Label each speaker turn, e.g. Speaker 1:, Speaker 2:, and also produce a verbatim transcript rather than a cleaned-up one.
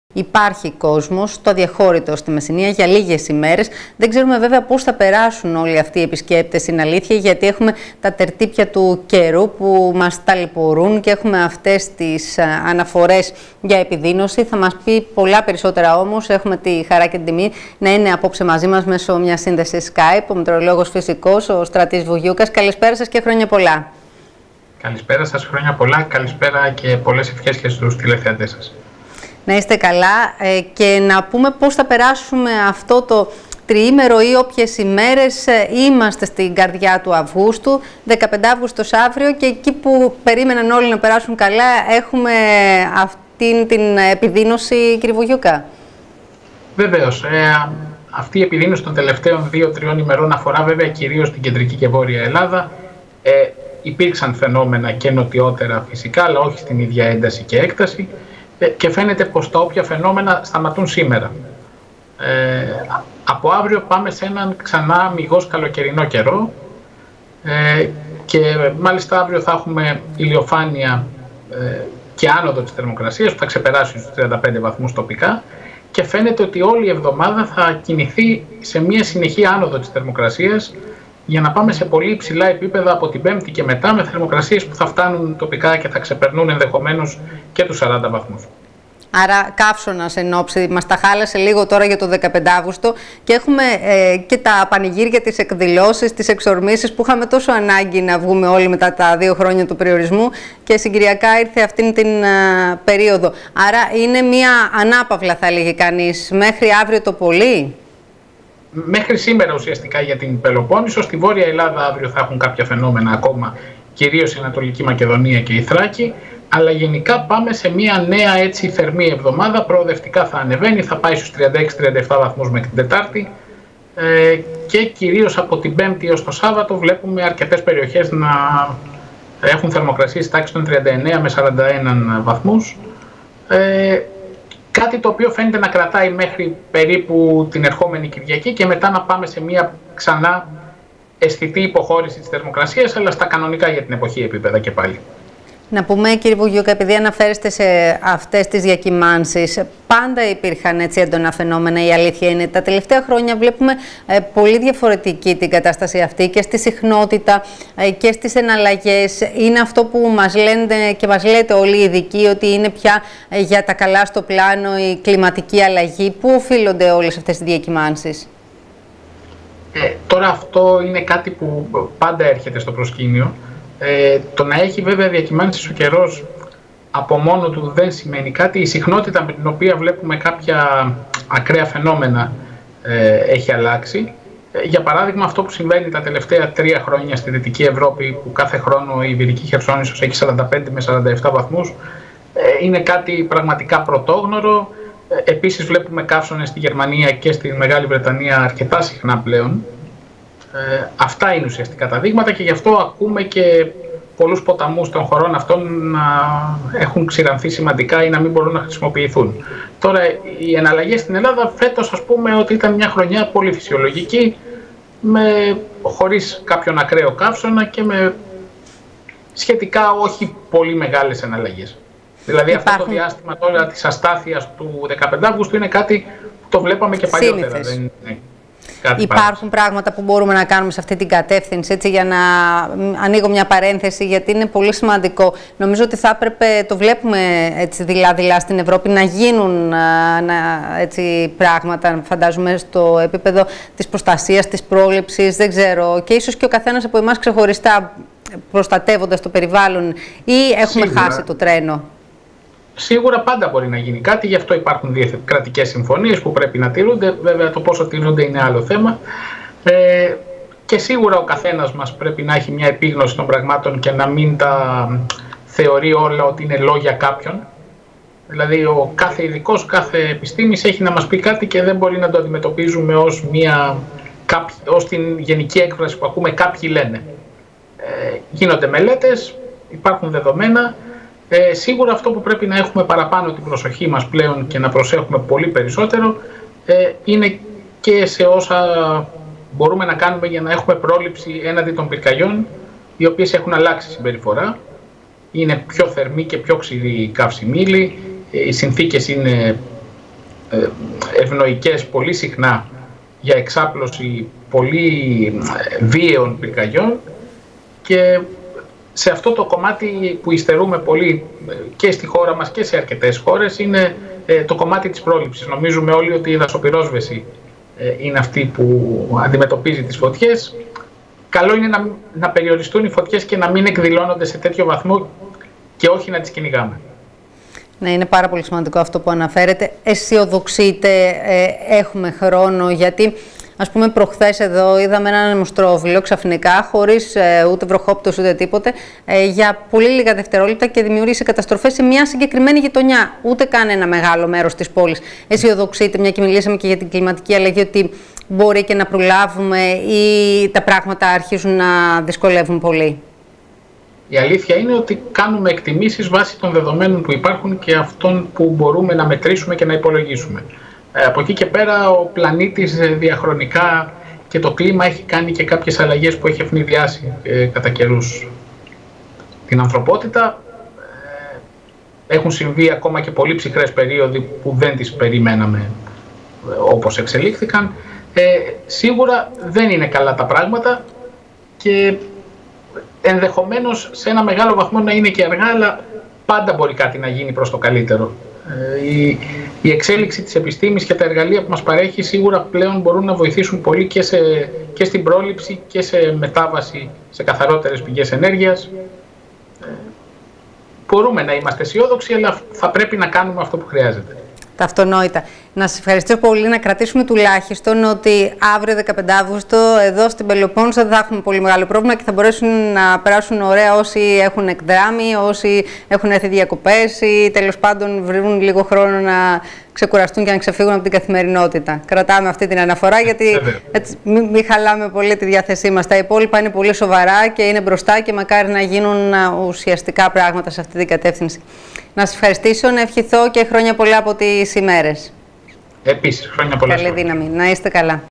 Speaker 1: Υπάρχει κόσμος στο αδιαχώρητο στη Μεσσηνία για λίγες ημέρες. Δεν ξέρουμε βέβαια πώς θα περάσουν όλοι αυτοί οι επισκέπτες, είναι αλήθεια, γιατί έχουμε τα τερτύπια του καιρού που μας ταλαιπωρούν και έχουμε αυτές τις αναφορές για επιδείνωση. Θα μας πει πολλά περισσότερα όμως. Έχουμε τη χαρά και την τιμή να είναι απόψε μαζί μας μέσω μια σύνδεση Skype ο μετεωρολόγος φυσικός, ο Στρατής Βουγιούκας. Καλησπέρα σας και χρόνια πολλά.
Speaker 2: Καλησπέρα σας, χρόνια πολλά. Καλησπέρα και πολλές ευχές και στους τηλεθεατές σας.
Speaker 1: Να είστε καλά ε, και να πούμε πώς θα περάσουμε αυτό το τριήμερο ή όποιες ημέρες. Ε, είμαστε στην καρδιά του Αυγούστου, δεκαπέντε Αυγούστος αύριο, και εκεί που περίμεναν όλοι να περάσουν καλά έχουμε αυτή την επιδείνωση, κύριε Βουγιούκα.
Speaker 2: Βεβαίως. Ε, αυτή η επιδείνωση των τελευταίων δύο τριών ημερών αφορά βέβαια κυρίως την κεντρική και βόρεια Ελλάδα. Ε, υπήρξαν φαινόμενα και νοτιότερα φυσικά, αλλά όχι στην ίδια ένταση και έκταση. Και φαίνεται πως τα όποια φαινόμενα σταματούν σήμερα. Ε, από αύριο πάμε σε έναν ξανά μιγώς καλοκαιρινό καιρό ε, και μάλιστα αύριο θα έχουμε ηλιοφάνεια ε, και άνοδο της θερμοκρασίας που θα ξεπεράσει τους τριάντα πέντε βαθμούς τοπικά, και φαίνεται ότι όλη η εβδομάδα θα κινηθεί σε μια συνεχή άνοδο της θερμοκρασίας για να πάμε σε πολύ υψηλά επίπεδα από την Πέμπτη και μετά, με θερμοκρασίες που θα φτάνουν τοπικά και θα ξεπερνούν ενδεχομένως και τους σαράντα βαθμούς.
Speaker 1: Άρα καύσωνας εν όψη, μας τα χάλασε λίγο τώρα για το δεκαπέντε Αύγουστο, και έχουμε ε, και τα πανηγύρια, τις εκδηλώσεις, τις εξορμήσεις που είχαμε τόσο ανάγκη να βγούμε όλοι μετά τα δύο χρόνια του περιορισμού, και συγκυριακά ήρθε αυτήν την α, περίοδο. Άρα είναι μια ανάπαυλα, θα έλεγε κανείς, μέχρι αύριο το πολύ.
Speaker 2: Μέχρι σήμερα ουσιαστικά για την Πελοπόννησο. Στη Βόρεια Ελλάδα αύριο θα έχουν κάποια φαινόμενα ακόμα, κυρίως η Ανατολική Μακεδονία και η Θράκη, αλλά γενικά πάμε σε μια νέα έτσι θερμή εβδομάδα. Προοδευτικά θα ανεβαίνει, θα πάει στους τριάντα έξι τριάντα επτά βαθμούς μέχρι την Τετάρτη ε, και κυρίως από την Πέμπτη έως το Σάββατο βλέπουμε αρκετές περιοχές να έχουν θερμοκρασίες τάξης των τριάντα εννέα με σαράντα ένα βαθμούς. Ε, Κάτι το οποίο φαίνεται να κρατάει μέχρι περίπου την ερχόμενη Κυριακή, και μετά να πάμε σε μια ξανά αισθητή υποχώρηση της θερμοκρασίας, αλλά στα κανονικά για την εποχή επίπεδα και πάλι.
Speaker 1: Να πούμε, κύριε Βουγιούκα, επειδή αναφέρεστε σε αυτές τις διακυμάνσεις, πάντα υπήρχαν έτσι έντονα φαινόμενα, η αλήθεια είναι. Τα τελευταία χρόνια βλέπουμε ε, πολύ διαφορετική την κατάσταση αυτή και στη συχνότητα ε, και στις εναλλαγές. Είναι αυτό που μας λένε και μας λέτε όλοι οι ειδικοί, ότι είναι πια ε, για τα καλά στο πλάνο η κλιματική αλλαγή. Πού οφείλονται όλες αυτές τις διακυμάνσεις?
Speaker 2: Ε, τώρα αυτό είναι κάτι που πάντα έρχεται στο προσκήνιο. Ε, το να έχει βέβαια διακυμάνσεις ο καιρός από μόνο του δεν σημαίνει κάτι. Η συχνότητα με την οποία βλέπουμε κάποια ακραία φαινόμενα ε, έχει αλλάξει. Ε, για παράδειγμα, αυτό που συμβαίνει τα τελευταία τρία χρόνια στη Δυτική Ευρώπη, που κάθε χρόνο η Ιβηρική Χερσόνησος έχει σαράντα πέντε με σαράντα επτά βαθμούς, ε, είναι κάτι πραγματικά πρωτόγνωρο. Ε, επίσης βλέπουμε καύσωνες στη Γερμανία και στη Μεγάλη Βρετανία αρκετά συχνά πλέον. Ε, αυτά είναι ουσιαστικά τα δείγματα, και γι' αυτό ακούμε και πολλούς ποταμούς των χωρών αυτών να έχουν ξηρανθεί σημαντικά ή να μην μπορούν να χρησιμοποιηθούν. Τώρα, οι εναλλαγές στην Ελλάδα φέτος, ας πούμε, ότι ήταν μια χρονιά πολύ φυσιολογική, με, χωρίς κάποιον ακραίο καύσωνα και με σχετικά όχι πολύ μεγάλες εναλλαγές. Δηλαδή Υπάρχουν... αυτό το διάστημα τώρα της αστάθειας του δεκαπέντε Αυγούστου είναι κάτι που το βλέπαμε και παλιότερα. Δεν, ναι.
Speaker 1: Υπάρχουν πράγματα που μπορούμε να κάνουμε σε αυτή την κατεύθυνση, έτσι, για να ανοίγω μια παρένθεση, γιατί είναι πολύ σημαντικό. Νομίζω ότι θα έπρεπε, το βλέπουμε έτσι δειλά-δειλά στην Ευρώπη, να γίνουν να, έτσι, πράγματα, φαντάζομαι, στο επίπεδο της προστασίας, της πρόληψης, δεν ξέρω, και ίσως και ο καθένας από εμάς ξεχωριστά, προστατεύοντας το περιβάλλον, ή έχουμε Σίγουρα. χάσει το τρένο.
Speaker 2: Σίγουρα πάντα μπορεί να γίνει κάτι, γι' αυτό υπάρχουν κρατικές συμφωνίες που πρέπει να τηρούνται. Βέβαια, το πόσο τηρούνται είναι άλλο θέμα. Ε, και σίγουρα ο καθένας μας πρέπει να έχει μια επίγνωση των πραγμάτων και να μην τα θεωρεί όλα ότι είναι λόγια κάποιον. Δηλαδή, ο κάθε ειδικός, κάθε επιστήμης έχει να μας πει κάτι και δεν μπορεί να το αντιμετωπίζουμε ως, μια, ως την γενική έκφραση που ακούμε κάποιοι λένε. Ε, γίνονται μελέτες, υπάρχουν δεδομένα. Ε, σίγουρα αυτό που πρέπει να έχουμε παραπάνω την προσοχή μας πλέον και να προσέχουμε πολύ περισσότερο ε, είναι και σε όσα μπορούμε να κάνουμε για να έχουμε πρόληψη έναντι των πυρκαγιών, οι οποίες έχουν αλλάξει συμπεριφορά. Είναι πιο θερμή και πιο ξηρή η καύση μήλη, οι συνθήκες είναι ευνοϊκές πολύ συχνά για εξάπλωση πολύ βίαιων πυρκαγιών, και σε αυτό το κομμάτι που υστερούμε πολύ και στη χώρα μας και σε αρκετές χώρες είναι το κομμάτι της πρόληψης. Νομίζουμε όλοι ότι η δασοπυρόσβεση είναι αυτή που αντιμετωπίζει τις φωτιές. Καλό είναι να, να περιοριστούν οι φωτιές και να μην εκδηλώνονται σε τέτοιο βαθμό και όχι να τις κυνηγάμε.
Speaker 1: Ναι, είναι πάρα πολύ σημαντικό αυτό που αναφέρετε. Αισιοδοξείτε, ε, έχουμε χρόνο, γιατί ας πούμε προχθές εδώ είδαμε έναν μουστρόβιλο ξαφνικά, χωρίς ε, ούτε βροχόπτωση ούτε τίποτε, ε, για πολύ λίγα δευτερόλεπτα και δημιούργησε καταστροφές σε μια συγκεκριμένη γειτονιά, ούτε καν ένα μεγάλο μέρος της πόλης. Αισιοδοξείτε, μια και μιλήσαμε και για την κλιματική αλλαγή, ότι μπορεί και να προλάβουμε ή τα πράγματα αρχίζουν να δυσκολεύουν πολύ?
Speaker 2: Η αλήθεια είναι ότι κάνουμε εκτιμήσεις βάσει των δεδομένων που υπάρχουν και αυτών που μπορούμε να μετρήσουμε και να υπολογίσουμε. Ε, από εκεί και πέρα ο πλανήτης διαχρονικά και το κλίμα έχει κάνει και κάποιες αλλαγές που έχει ευνηδιάσει ε, κατά καιρούς την ανθρωπότητα. Ε, έχουν συμβεί ακόμα και πολύ ψυχρές περίοδοι που δεν τις περιμέναμε ε, όπως εξελίχθηκαν. Ε, σίγουρα δεν είναι καλά τα πράγματα και ενδεχομένως σε ένα μεγάλο βαθμό να είναι και αργά, αλλά πάντα μπορεί κάτι να γίνει προς το καλύτερο. Η, η εξέλιξη της επιστήμης και τα εργαλεία που μας παρέχει σίγουρα πλέον μπορούν να βοηθήσουν πολύ και, σε, και στην πρόληψη και σε μετάβαση σε καθαρότερες πηγές ενέργειας. Μπορούμε να είμαστε αισιόδοξοι, αλλά θα πρέπει να κάνουμε αυτό που χρειάζεται. Τα
Speaker 1: αυτονόητα. Να σας ευχαριστήσω πολύ, να κρατήσουμε τουλάχιστον ότι αύριο δεκαπέντε Αυγούστου εδώ στην Πελοπόννησο δεν θα έχουμε πολύ μεγάλο πρόβλημα και θα μπορέσουν να περάσουν ωραία όσοι έχουν εκδράμει, όσοι έχουν έρθει διακοπές ή τέλος πάντων βρουν λίγο χρόνο να ξεκουραστούν και να ξεφύγουν από την καθημερινότητα. Κρατάμε αυτή την αναφορά γιατί έτσι, μην, μην χαλάμε πολύ τη διάθεσή μας. Τα υπόλοιπα είναι πολύ σοβαρά και είναι μπροστά και μακάρι να γίνουν ουσιαστικά πράγματα σε αυτή την κατεύθυνση. Να σας ευχαριστήσω, να ευχηθώ και χρόνια πολλά από τις ημέρες.
Speaker 2: Επίσης, χρόνια πολλά.
Speaker 1: Καλή δύναμη. Να είστε καλά.